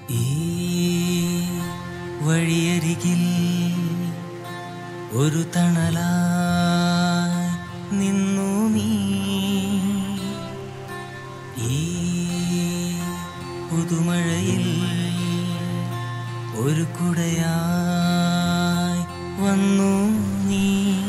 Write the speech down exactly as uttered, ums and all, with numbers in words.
ഈ വഴിയരികിൽ ഒരു തണലായി നിന്നു നീ, ഈ പുതുമഴയിൽ ഒരു കുടയായി വന്നു നീ.